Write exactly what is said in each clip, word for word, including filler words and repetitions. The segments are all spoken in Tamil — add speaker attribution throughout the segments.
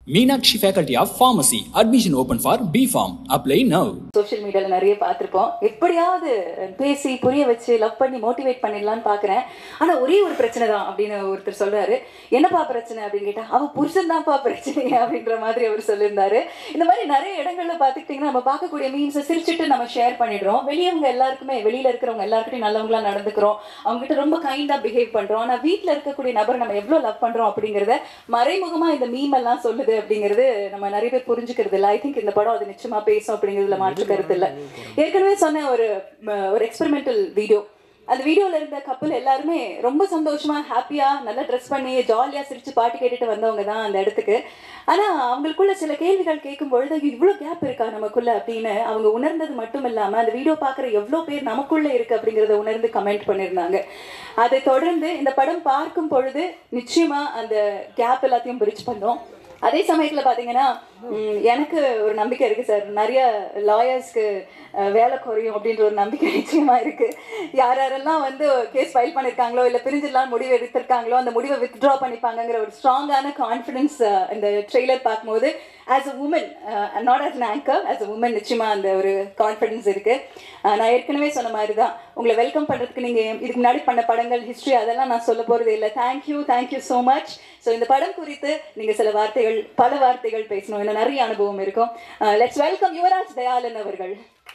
Speaker 1: Meenakshi Faculty of Pharmacy. Admission open for B Pharm. Apply now.
Speaker 2: Social மீடியாவில் நிறைய பார்த்துருப்போம். எப்படியாவது பேசி புரிய வச்சு லவ் பண்ணி மோட்டிவேட் பண்ணிடலான்னு பார்க்குறேன். ஆனால் ஒரே ஒரு பிரச்சனை தான் அப்படின்னு ஒருத்தர் சொல்கிறாரு. என்னப்பா பிரச்சனை அப்படின்னு கேட்டால் அவள் புருஷன் தான்ப்பா பிரச்சனை அப்படின்ற மாதிரி அவர் சொல்லியிருந்தாரு. இந்த மாதிரி நிறைய இடங்களில் பார்த்துக்கிட்டிங்கன்னா நம்ம பார்க்கக்கூடிய மீன்ஸை சிரிச்சுட்டு நம்ம ஷேர் பண்ணிடுறோம். வெளியவங்க எல்லாருக்குமே வெளியில் இருக்கிறவங்க எல்லாருக்கிட்டையும் நல்லவங்களா நடந்துக்கிறோம். அவங்ககிட்ட ரொம்ப கைண்டாக பிஹேவ் பண்ணுறோம். ஆனால் வீட்டில் இருக்கக்கூடிய நபர் நம்ம எவ்வளோ லவ் பண்ணுறோம் அப்படிங்கிறத மறைமுகமாக இந்த மீம் எல்லாம் சொல்லுது அப்படிங்கிறது நம்ம நிறைய பேர் புரிஞ்சுக்கிறது இல்லை. ஐ திங்க் இந்த படம் அது நிச்சயமா பேசும் அப்படிங்கிறதுல மாற்று கருத்து இல்லை. ஏற்கனவே சொன்ன ஒரு ஒரு எக்ஸ்பெரிமெண்டல் வீடியோ, அந்த வீடியோல இருந்த கப்பல் எல்லாருமே ரொம்ப சந்தோஷமா ஹாப்பியா நல்லா ட்ரெஸ் பண்ணி ஜாலியா சிரிச்சு பாட்டு கேட்டுட்டு வந்தவங்க தான் அந்த இடத்துக்கு. ஆனா அவங்களுக்குள்ள சில கேள்விகள் கேட்கும் பொழுது இவ்வளவு கேப் இருக்கா நமக்குள்ள அப்படின்னு அவங்க உணர்ந்தது மட்டும் இல்லாம அந்த வீடியோ பாக்குற எவ்வளவு பேர் நமக்குள்ள இருக்கு அப்படிங்கறத உணர்ந்து கமெண்ட் பண்ணிருந்தாங்க. அதை தொடர்ந்து இந்த படம் பார்க்கும் பொழுது நிச்சயமா அந்த கேப் எல்லாத்தையும் பிரிட்ஜ் பண்ணோம். அதே சமயத்துல பாத்தீங்கன்னா எனக்கு ஒரு நம்பிக்கை இருக்கு சார், நிறைய லாயர்ஸ்க்கு வேலை குறையும் அப்படின்ற ஒரு நம்பிக்கை நிச்சயமா இருக்கு. யார் யாரெல்லாம் வந்து கேஸ் ஃபைல் பண்ணிருக்காங்களோ இல்ல பிரிஞ்சிடலாம் முடிவு எடுத்திருக்காங்களோ அந்த முடிவை வித்ட்ரா பண்ணிப்பாங்கிற ஒரு ஸ்ட்ராங்கான கான்ஃபிடன்ஸ் இந்த ட்ரெய்லர் பார்க்கும்போது as a woman, not as an anchor, as a woman நிச்சயமா அந்த ஒரு கான்ஃபிடன்ஸ் இருக்கு. நான் ஏற்கனவே சொன்ன மாதிரி தான் உங்களை வெல்கம் பண்றதுக்கு நீங்க இதுக்கு முன்னாடி பண்ண படங்கள் ஹிஸ்டரி அதெல்லாம் நான் சொல்ல போறது இல்லை. Thank you thank you so much. So இந்த படம் குறித்து நீங்க சில வார்த்தைகள் பல வார்த்தைகள் பேசணும், இன்னும் நிறைய அனுபவம் இருக்கும். லெட்ஸ் வெல்கம் யுவராஜ் தயாளன் அவர்கள்.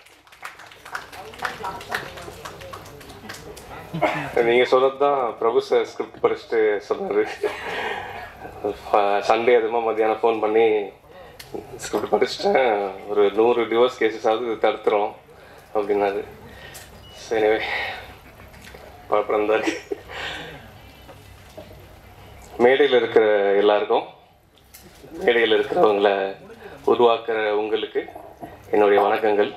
Speaker 3: நீங்க சொன்னதுதான் பிரபு சார் ஸ்கிரிப்ட் படிச்சுட்டு சொன்னாரு. சண்டே அதுமா மத்தியானம் ஃபோன் பண்ணி ஸ்கிரிப்ட் படிச்சுட்டேன், ஒரு நூறு டிவோர்ஸ் கேசஸாவது தடுத்துரும் அப்படின்னாரு. எனவே பழப்படம் தான் இருக்கு. மேடையில் இருக்கிற எல்லாருக்கும், மேடையில் இருக்கிறவங்களை உருவாக்குற உங்களுக்கு என்னுடைய வணக்கங்கள்.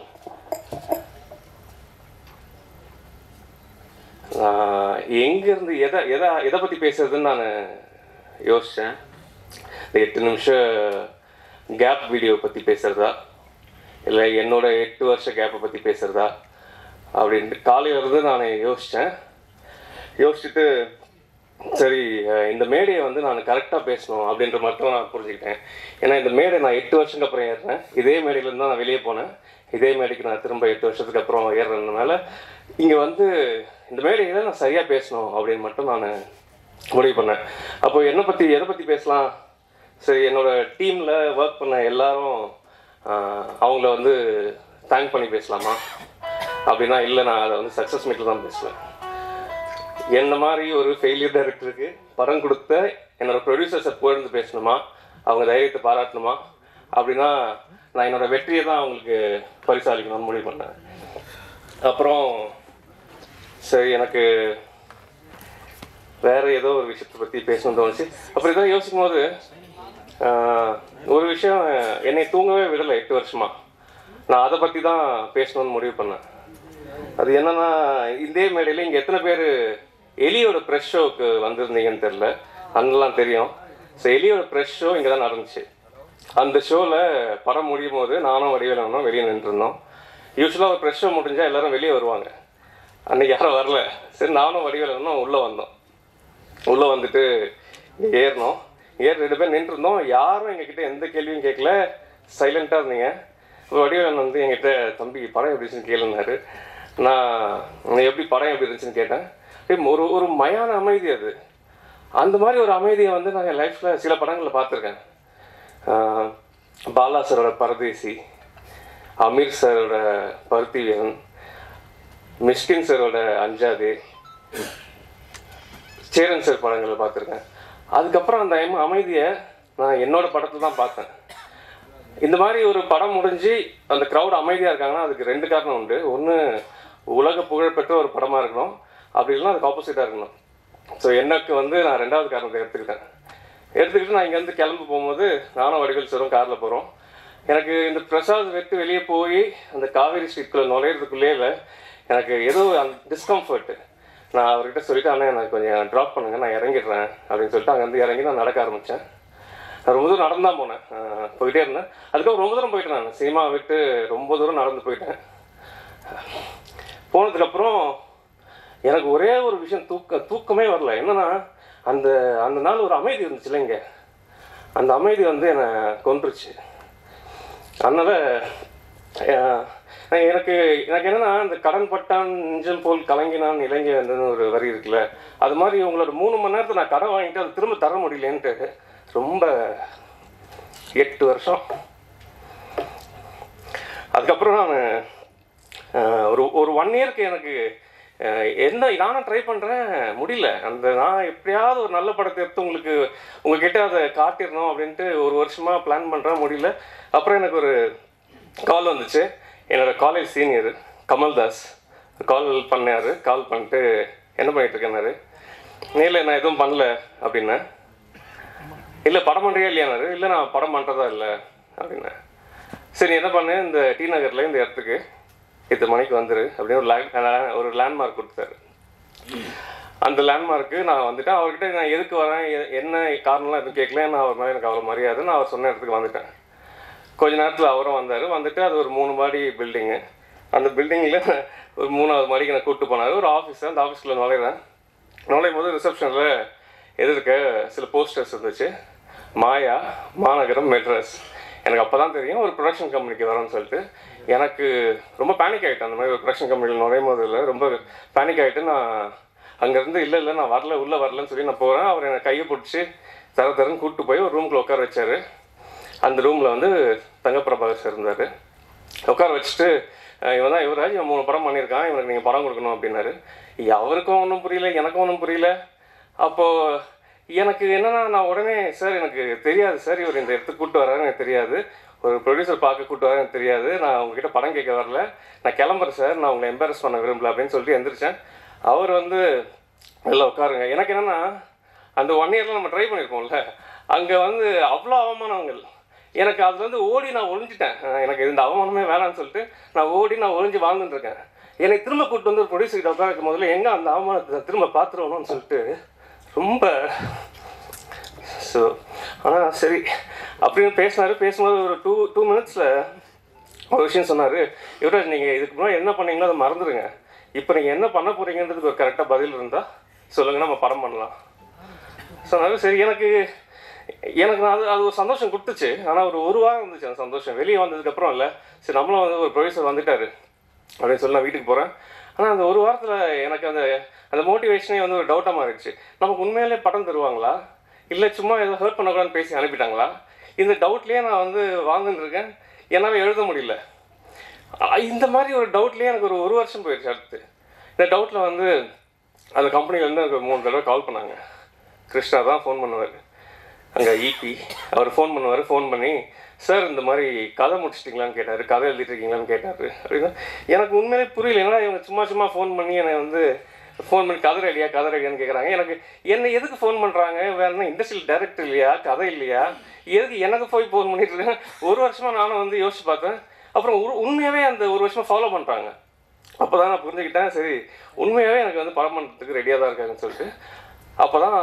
Speaker 3: எங்கேருந்து எதை எதை எதை பற்றி பேசுறதுன்னு நான் யோசித்தேன். இந்த எட்டு நிமிஷம் கேப் வீடியோ பற்றி பேசுகிறதா இல்லை என்னோட எட்டு வருஷ கேப்பை பற்றி பேசுகிறதா அப்படின்ட்டு காலையிலேருந்து நான் யோசித்தேன். யோசிச்சுட்டு சரி இந்த மேடையை வந்து நான் கரெக்டாக பேசணும் அப்படின்ற மட்டும் நான் புரிஞ்சுக்கிட்டேன். ஏன்னா இந்த மேடை நான் எட்டு வருஷத்துக்கு அப்புறம் ஏறுறேன். இதே மேடையிலேருந்து தான் நான் வெளியே போனேன். இதே மேடைக்கு நான் திரும்ப எட்டு வருஷத்துக்கு அப்புறம் ஏறுறதுனால இங்கே வந்து இந்த மேடையில் நான் சரியாக பேசணும் அப்படின்னு மட்டும் நான் முடிவு பண்ணேன். அப்போ என்னை பற்றி எதை பற்றி பேசலாம்? சரி, என்னோடய டீமில் ஒர்க் பண்ண எல்லாரும் அவங்கள வந்து தேங்க் பண்ணி பேசலாமா அப்படின்னா இல்லை, நான் அதை வந்து சக்ஸஸ் மீட்டில் தான் பேசுவேன். என்ன மாதிரி ஒரு ஃபெயிலியர் டைரக்டருக்கு படம் கொடுத்த என்னோட ப்ரொடியூசர்ஸை புகழ்ந்து பேசணுமா, அவங்க தைரியத்தை பாராட்டணுமா அப்படின்னா நான் என்னோடய வெற்றியை தான் அவங்களுக்கு பரிசாலிக்கணும்னு முடிவு பண்ணேன். அப்புறம் சரி, எனக்கு வேறு ஏதோ ஒரு விஷயத்தை பற்றி பேசணும்னு தோணுச்சு. அப்படி தான் யோசிக்கும் போது ஒரு விஷயம் என்னை தூங்கவே விடலை. எட்டு வருஷமா நான் அதை பற்றி தான் பேசணும்னு முடிவு பண்ணேன். அது என்னன்னா, இதே மேடையில் இங்கே எத்தனை பேர் எலியோட ப்ரெஷ் ஷோவுக்கு வந்திருந்தீங்கன்னு தெரில, அங்கெல்லாம் தெரியும். ஸோ எலியோட ப்ரெஷ் ஷோ இங்கே தான் நடந்துச்சு. அந்த ஷோவில் படம் முடியும் போது நானும் வடிவேலனும் வெளியே நின்றுருந்தோம். யூஸ்வலாக ஒரு ப்ரெஷ் ஷோ முடிஞ்சால் எல்லோரும் வெளியே வருவாங்க. அன்றைக்கி யாரும் வரல. சரி, நானும் வடிவேலனும் உள்ளே வந்தோம். உள்ளே வந்துட்டு ஏறினோம். ஏறி ரெண்டு பேர் நின்றுருந்தோம். யாரும் எங்ககிட்ட எந்த கேள்வியும் கேட்கல, சைலண்ட்டாக இருந்தீங்க. வடிவேலன் வந்து என்கிட்ட தம்பி படம் எப்படி இருந்துச்சுன்னு கேளுனாரு. நான் எப்படி படம் எப்படி இருந்துச்சுன்னு கேட்டேன். ஒரு ஒரு மயான அமைதி அது. அந்த மாதிரி ஒரு அமைதியை வந்து நான் என் லைஃப்பில் சில படங்களில் பார்த்துருக்கேன். பாலா சாரோட பரதேசி, அமீர் சாரோட பருத்திவீரன், மிஷ்கின் சாரோட அஞ்சாதே, சேரன் சார் படங்களை பார்த்துருக்கேன். அதுக்கப்புறம் அந்த அமைதியை நான் என்னோட படத்தில் தான் பார்த்தேன். இந்த மாதிரி ஒரு படம் முடிஞ்சு அந்த க்ரௌட் அமைதியாக இருக்காங்கன்னா அதுக்கு ரெண்டு காரணம் உண்டு. ஒன்று, உலக புகழ்பெற்ற ஒரு படமாக இருக்கணும், அப்படி இல்லைன்னா அதுக்கு ஆப்போசிட்டாக இருக்கணும். ஸோ எனக்கு வந்து நான் ரெண்டாவது காரணத்தை எடுத்துக்கிட்டேன். எடுத்துக்கிட்டு நான் இங்கேருந்து கிளம்பி போகும்போது நானும் வடிவேல் சாரும் காரில் போகிறோம். எனக்கு இந்த பிரசாத் விட்டு வெளியே போய் அந்த காவேரி ஸ்ட்ரீட்குள்ளே நுழையிறதுக்குள்ளே இல்லை, எனக்கு ஏதோ அந்த டிஸ்கம்ஃபர்ட்டு. நான் அவர்கிட்ட சொல்லிட்டு, ஆனால் எனக்கு கொஞ்சம் ட்ராப் பண்ணுங்க, நான் இறங்கிடுறேன் அப்படின்னு சொல்லிட்டு அங்கேருந்து இறங்கி நான் நடக்க ஆரம்பித்தேன். நான் ரொம்ப தூரம் நடந்து தான் போனேன், போயிட்டே இருந்தேன். அதுக்கப்புறம் ரொம்ப தூரம் போயிட்டேன். நான் சினிமா விட்டு ரொம்ப தூரம் நடந்து போயிட்டேன். போனதுக்கப்புறம் எனக்கு ஒரே ஒரு விஷயம், தூக்க தூக்கமே வரல. என்னன்னா அந்த அந்த நாள் ஒரு அமைதி இருந்துச்சுல்ல இங்கே. அந்த அமைதி வந்து என்னை கொன்றுச்சு. அதனால் எனக்கு எனக்கு என்னென்னா, இந்த கடன் பட்டான் நெஞ்சம் போல் கலங்கினான் இலங்கை வந்ததுன்னு ஒரு வரி இருக்குல்ல, அது மாதிரி உங்களோட மூணு மணி நேரத்தை நான் கடன் வாங்கிட்டு அதை திரும்ப தர முடியலன்ட்டு ரொம்ப எட்டு வருஷம். அதுக்கப்புறம் நான் ஒரு ஒரு ஒன் இயருக்கு எனக்கு என்ன நானும் ட்ரை பண்ணுறேன், முடியல. அந்த நான் எப்படியாவது ஒரு நல்ல படத்தை எடுத்து உங்களுக்கு உங்ககிட்ட அதை காட்டிடணும் அப்படின்ட்டு ஒரு வருஷமாக பிளான் பண்ணுறேன், முடியல. அப்புறம் எனக்கு ஒரு கால் வந்துச்சு. என்னோடய காலேஜ் சீனியர் கமல்தாஸ் கால் பண்ணார். கால் பண்ணிட்டு என்ன பண்ணிகிட்ருக்கேன்னாரு. நேரில் நான் எதுவும் பண்ணல அப்படின்னேன். இல்லை படம் பண்ணுறியா இல்லையானாரு. இல்லை நான் படம் பண்ணுறதா இல்லை அப்படின்னேன். சரி என்ன பண்ணு, இந்த டி நகரில் இந்த இடத்துக்கு இத்தனை மணிக்கு வந்துரு அப்படின்னு ஒரு லேண்ட் ஒரு லேண்ட்மார்க் கொடுத்தாரு. அந்த லேண்ட்மார்க்கு நான் வந்துட்டேன். அவர்கிட்ட நான் எதுக்கு வரேன், என்ன காரணம்லாம் எதுவும் கேட்கல. நான் அவர் மாதிரி எனக்கு அவ்வளோ மரியாதை. நான் அவர் சொன்ன இடத்துக்கு வந்துட்டேன். கொஞ்ச நேரத்தில் அவரும் வந்தார். வந்துட்டு அது ஒரு மூணு மாடி பில்டிங்கு. அந்த பில்டிங்கில் ஒரு மூணாவது மாடிக்கு நான் கூப்பிட்டு போனார். ஒரு ஆஃபீஸ். அந்த ஆஃபீஸில் நுழையிறேன். நுழையும் போது ரிசப்ஷனில் எதிர்க்க சில போஸ்டர்ஸ் இருந்துச்சு. மாயா, மாநகரம், மெட்ராஸ். எனக்கு அப்போ தான் தெரியும் ஒரு ப்ரொடக்ஷன் கம்பெனிக்கு வரேன்னு சொல்லிட்டு. எனக்கு ரொம்ப பேனிக் ஆகிட்டேன். அந்த மாதிரி ஒரு ப்ரொடக்ஷன் கம்பெனியில் நுழையும் போது இல்லை ரொம்ப பேனிக் ஆகிட்டு நான் அங்கேருந்து இல்லை இல்லை நான் வரல உள்ளே வரலன்னு சொல்லி நான் போகிறேன். அவர் என்னை கையை பிடிச்சி தர தரன்னு கூப்பிட்டு போய் ஒரு ரூமில் உட்கார வச்சார். அந்த ரூமில் வந்து தங்கப்பிரபாகர் சார் இருந்தார். உட்கார வச்சுட்டு இவன் தான் யுவராஜ், இவன் மூணு படம் பண்ணியிருக்கான், இவனுக்கு நீங்கள் படம் கொடுக்கணும் அப்படின்னாரு. அவருக்கும் ஒன்றும் புரியல, எனக்கும் ஒன்றும் புரியல. அப்போது எனக்கு என்னென்னா, நான் உடனே சார் எனக்கு தெரியாது சார், இவர் இந்த இடத்துக்கு கூப்பிட்டு வர்றாரு எனக்கு தெரியாது, ஒரு ப்ரொடியூசர் பார்க்க கூப்பிட்டு வர எனக்கு தெரியாது, நான் உங்ககிட்ட படம் கேட்க வரல, நான் கிளம்புறேன் சார், நான் உங்களை எம்பாரஸ் பண்ண விரும்பல அப்படின்னு சொல்லிட்டு எந்திரிச்சேன். அவர் வந்து இல்லை உட்காருங்க. எனக்கு என்னென்னா, அந்த ஒன் இயரில் நம்ம ட்ரை பண்ணியிருக்கோம்ல, அங்கே வந்து அவ்வளோ அவமானங்கள். எனக்கு அதில் வந்து ஓடி நான் ஒழிஞ்சிட்டேன். எனக்கு இந்த அவமானமே வேணான்னு சொல்லிட்டு நான் ஓடி நான் ஒழிஞ்சு வாழ்ந்துட்டுருக்கேன். என்னை திரும்ப கூப்பிட்டு வந்து ஒரு ப்ரொடியூசர்கிட்ட உட்கார வைக்கும் முதல்ல எங்கே அந்த அவமானத்தை திரும்ப பார்த்துருவணும்னு சொல்லிட்டு ரொம்ப ஸோ ஆனால் சரி அப்படின்னு பேசினார். பேசும்போது ஒரு டூ டூ மினிட்ஸில் ஒரு விஷயம் சொன்னார். யுவராஜ், நீங்கள் இதுக்கு முன்னாடி என்ன பண்ணீங்களோ அதை மறந்துடுங்க. இப்போ நீங்கள் என்ன பண்ண போகிறீங்கன்றதுக்கு ஒரு கரெக்டாக பதில் இருந்தால் சொல்லுங்கள், நம்ம படம் பண்ணலாம் சொன்னார். சரி, எனக்கு எனக்கு நான் அது அது ஒரு சந்தோஷம் கொடுத்துச்சு. ஆனால் ஒரு ஒரு வாரம் இருந்துச்சு அந்த சந்தோஷம். வெளியே வந்ததுக்கப்புறம் இல்லை, சரி நம்மளும் வந்து ஒரு ப்ரொடியூசர் வந்துட்டார் அப்படின்னு சொல்லி நான் வீட்டுக்கு போகிறேன். ஆனால் அந்த ஒரு வாரத்தில் எனக்கு அந்த அந்த மோட்டிவேஷனே வந்து ஒரு டவுட்டாக மாறிடுச்சு. நமக்கு உண்மையிலே படம் தருவாங்களா, இல்லை சும்மா ஏதோ ஹர்ட் பண்ணக்கூடாதுன்னு பேசி அனுப்பிட்டாங்களா, இந்த டவுட்லேயே நான் வந்து வாழ்ந்துட்டு இருக்கேன். என்னால் எழுத முடியல. இந்த மாதிரி ஒரு டவுட்லேயே எனக்கு ஒரு ஒரு வருஷம் போயிடுச்சு. அடுத்து இந்த டவுட்டில் வந்து அந்த கம்பெனிலேருந்து எனக்கு மூணு தடவை கால் பண்ணாங்க. கிருஷ்ணா தான் ஃபோன் பண்ணுவார், அங்கே ஈபி. அவர் ஃபோன் பண்ணுவார். ஃபோன் பண்ணி சார் இந்த மாதிரி கதை முடிச்சிட்டிங்களான்னு கேட்டார், கதை எழுதிட்டுருக்கீங்களான்னு கேட்டார். அப்படின்னா எனக்கு உண்மையிலே புரியல. ஏன்னா இவங்க சும்மா சும்மா ஃபோன் பண்ணி என்னை வந்து ஃபோன் பண்ணி கதை ரெடியா கதை ரெடியான்னு கேட்குறாங்க. எனக்கு என்னை எதுக்கு ஃபோன் பண்ணுறாங்க, வேறு என்ன இண்டஸ்ட்ரியல் டைரக்டர் இல்லையா, கதை இல்லையா, எதுக்கு எனக்கு போய் ஃபோன் பண்ணிட்டு இருக்கேன். ஒரு வருஷமாக நானும் வந்து யோசிச்சு பார்த்தேன். அப்புறம் உண்மையாகவே அந்த ஒரு வருஷமாக ஃபாலோ பண்ணுறாங்க. அப்போ தான் நான் புரிஞ்சுக்கிட்டேன், சரி உண்மையாகவே எனக்கு வந்து படம் பண்ணுறதுக்கு ரெடியாக தான் இருக்காங்கன்னு சொல்லிட்டு. அப்போ தான்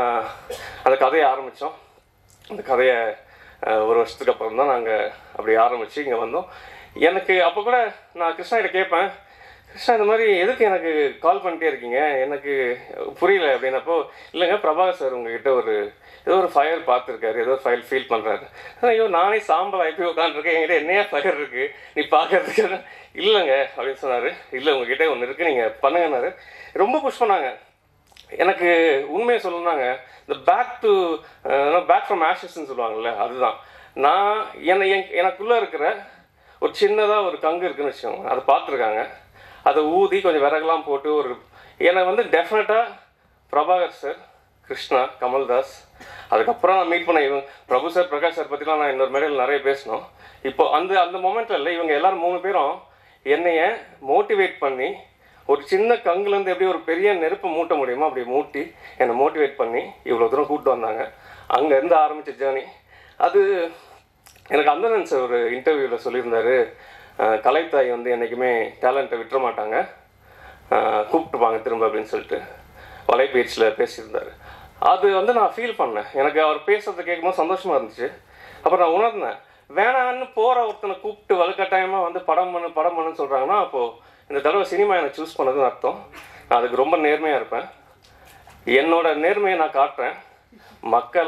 Speaker 3: அந்த கதையை ஆரம்பித்தோம். அந்த கதையை ஒரு வருஷத்துக்கு அப்புறம் தான் நாங்கள் அப்படி ஆரம்பித்து இங்கே வந்தோம். எனக்கு அப்போ கூட நான் கிருஷ்ணாகிட்ட கேட்பேன், கிருஷ்ணா இந்த மாதிரி எதுக்கு எனக்கு கால் பண்ணிட்டே இருக்கீங்க, எனக்கு புரியல அப்படின்னப்போ, இல்லைங்க பிரபாகர் சார் உங்ககிட்ட ஒரு ஏதோ ஒரு ஃபயர் பார்த்துருக்காரு, ஏதோ ஒரு ஃபைல் ஃபீல் பண்ணுறாரு. ஐயோ நானே சாம்பல் ஆகி உட்காந்துருக்கேன், என்கிட்ட என்னையா ஃபயர் இருக்குது நீ பார்க்கறதுக்கு. இல்லைங்க அப்படின்னு சொன்னார். இல்லை உங்ககிட்ட ஒன்று இருக்குது நீங்கள் பண்ணுங்கன்னாரு. ரொம்ப புஷ் பண்ணாங்க. எனக்கு உண்மையை சொல்லணுன்னாங்க, இந்த பேக் டு பேக் ஃப்ரம் ஆஷஸ்ன்னு சொல்லுவாங்கள்ல, அதுதான் நான் என்னை என் எனக்குள்ளே இருக்கிற ஒரு சின்னதாக ஒரு கங்கு இருக்குதுன்னு வச்சுக்கோங்க, அதை பார்த்துருக்காங்க. அதை ஊதி கொஞ்சம் விறகுலாம் போட்டு ஒரு என்னை வந்து டெஃபினட்டாக பிரபாகர் சார், கிருஷ்ணா, கமல்தாஸ், அதுக்கப்புறம் நான் மீட் பண்ண இவங்க பிரபு சார், பிரகாஷ் சார் பற்றிலாம் நான் இன்னொரு மேடையில் நிறைய பேசணும். இப்போ அந்த அந்த மொமெண்ட்டில் இல்லை, இவங்க எல்லோரும் மூணு பேரும் என்னைய மோட்டிவேட் பண்ணி ஒரு சின்ன கங்குலேருந்து எப்படி ஒரு பெரிய நெருப்பை மூட்ட முடியுமோ அப்படி மூட்டி என்னை மோட்டிவேட் பண்ணி இவ்வளோ தூரம் கூப்பிட்டு வந்தாங்க. அங்கேருந்து ஆரம்பித்த ஜேர்னி அது. எனக்கு அந்தனன் சார் ஒரு இன்டர்வியூவில் சொல்லியிருந்தார், கலைத்தாய் வந்து என்றைக்குமே டேலண்ட்டை விட்டுற மாட்டாங்க, கூப்பிட்டுப்பாங்க திரும்ப அப்படின்னு சொல்லிட்டு வலைபேச்சில் பேசியிருந்தார். அது வந்து நான் ஃபீல் பண்ணேன். எனக்கு அவர் பேசுகிறத கேட்கும்போது சந்தோஷமாக இருந்துச்சு. அப்புறம் நான் உணர்ந்தேன், வேணான்னு போகிற ஒருத்தனை கூப்பிட்டு வலுக்கட்டாயமாக வந்து படம் பண்ணு படம் பண்ணுன்னு சொல்கிறாங்கன்னா, அப்போது இந்த தடவை சினிமா என்னை சூஸ் பண்ணதுன்னு அர்த்தம். நான் அதுக்கு ரொம்ப நேர்மையாக இருப்பேன். என்னோட நேர்மையை நான் காட்டுறேன். மக்களா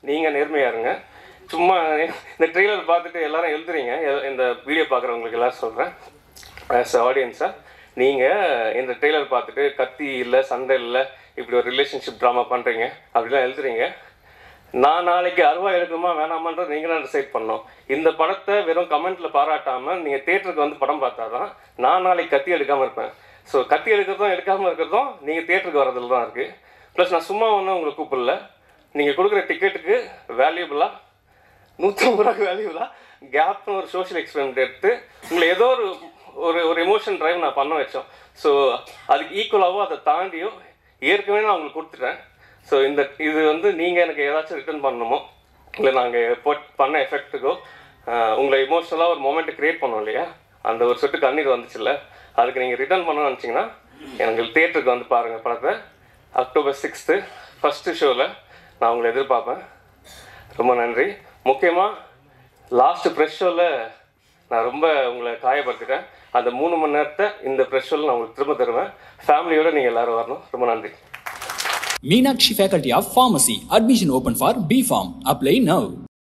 Speaker 3: நீங்கள் நேர்மையாக இருங்க. சும்மா இந்த ட்ரெய்லர் பார்த்துட்டு எல்லாரும் எழுதுறீங்க. இந்த வீடியோ பார்க்குறவங்களுக்கு எல்லோரும் சொல்கிறேன், ஆஸ் ஆடியன்ஸாக நீங்கள் இந்த ட்ரெய்லர் பார்த்துட்டு கத்தி இல்லை, சண்டை இல்லை, இப்படி ஒரு ரிலேஷன்ஷிப் ட்ராமா பண்ணுறீங்க அப்படிலாம் எழுதுறீங்க. நான் நாளைக்கு அருவா எடுக்கணுமா வேணாமான்றது நீங்கள் தான் டிசைட் பண்ணோம். இந்த படத்தை வெறும் கமெண்ட்டில் பாராட்டாமல் நீங்கள் தேட்டருக்கு வந்து படம் பார்த்தா தான் நான் நாளைக்கு கத்தி எடுக்காமல் இருப்பேன். ஸோ கத்தி எடுக்கிறதும் எடுக்காமல் இருக்கிறதும் நீங்கள் தேட்டருக்கு வரதில் தான் இருக்குது. ப்ளஸ் நான் சும்மா ஒன்றும் உங்களை கூப்பிடல. நீங்கள் கொடுக்குற டிக்கெட்டுக்கு வேல்யூபிளாக நூற்றம்பது ரூபாய்க்கு வேல்யூபிளாக கேப்னு ஒரு சோஷியல் எக்ஸ்பெரிமெண்ட் எடுத்து உங்களை ஏதோ ஒரு ஒரு ஒரு எமோஷன் ட்ரைவ் நான் பண்ண வச்சோம். ஸோ அதுக்கு ஈக்குவலாகவோ அதை தாண்டியோ ஏற்கனவே நான் உங்களுக்கு கொடுத்துட்டேன். ஸோ இந்த இது வந்து நீங்கள் எனக்கு ஏதாச்சும் ரிட்டர்ன் பண்ணணுமோ இல்லை நாங்கள் போட் பண்ண எஃபெக்ட்டுக்கோ உங்களை எமோஷ்னலாக ஒரு மொமெண்ட்டை க்ரியேட் பண்ணோம் இல்லையா, அந்த ஒரு சொட்டு கண்ணீர் வந்துச்சுல்ல, அதுக்கு நீங்கள் ரிட்டர்ன் பண்ணணும்னு நினச்சிங்கன்னா எனக்கு தியேட்டருக்கு வந்து பாருங்கள் படத்தை. அக்டோபர் சிக்ஸ்த்து ஃபஸ்ட்டு ஷோவில் நான் உங்களை எதிர்பார்ப்பேன். ரொம்ப நன்றி. முக்கியமாக லாஸ்ட்டு ப்ரெஷ் ஷோவில் நான் ரொம்ப உங்களை காயப்படுத்திட்டேன். அந்த மூணு மணி நேரத்தை இந்த ப்ரெஷ் ஷோவில் நான் உங்களுக்கு திரும்ப தருவேன். ஃபேமிலியோடு நீங்கள் எல்லோரும் வரணும். ரொம்ப நன்றி.
Speaker 1: Meenakshi Faculty of Pharmacy. Admission open for B Pharm. Apply now.